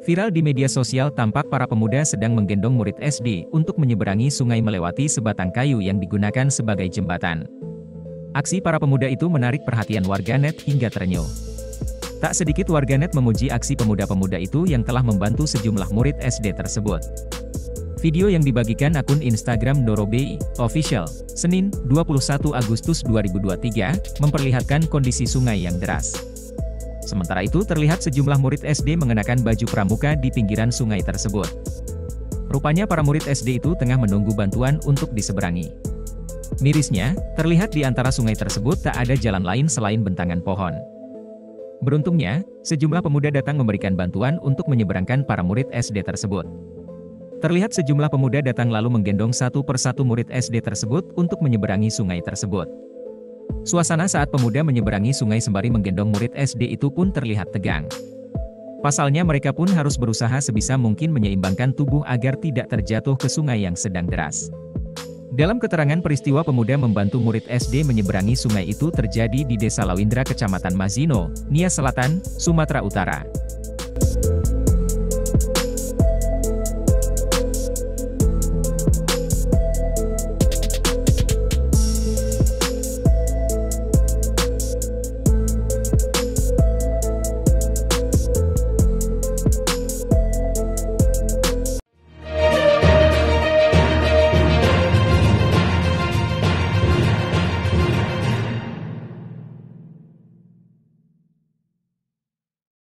Viral di media sosial tampak para pemuda sedang menggendong murid SD untuk menyeberangi sungai melewati sebatang kayu yang digunakan sebagai jembatan. Aksi para pemuda itu menarik perhatian warganet hingga terenyuh. Tak sedikit warganet memuji aksi pemuda-pemuda itu yang telah membantu sejumlah murid SD tersebut. Video yang dibagikan akun Instagram Dorobi Official, Senin, 21 Agustus 2023, memperlihatkan kondisi sungai yang deras. Sementara itu terlihat sejumlah murid SD mengenakan baju pramuka di pinggiran sungai tersebut. Rupanya para murid SD itu tengah menunggu bantuan untuk diseberangi. Mirisnya, terlihat di antara sungai tersebut tak ada jalan lain selain bentangan pohon. Beruntungnya, sejumlah pemuda datang memberikan bantuan untuk menyeberangkan para murid SD tersebut. Terlihat sejumlah pemuda datang lalu menggendong satu persatu murid SD tersebut untuk menyeberangi sungai tersebut. Suasana saat pemuda menyeberangi sungai sembari menggendong murid SD itu pun terlihat tegang. Pasalnya mereka pun harus berusaha sebisa mungkin menyeimbangkan tubuh agar tidak terjatuh ke sungai yang sedang deras. Dalam keterangan peristiwa pemuda membantu murid SD menyeberangi sungai itu terjadi di Desa Lawindra Kecamatan Mazino, Nias Selatan, Sumatera Utara.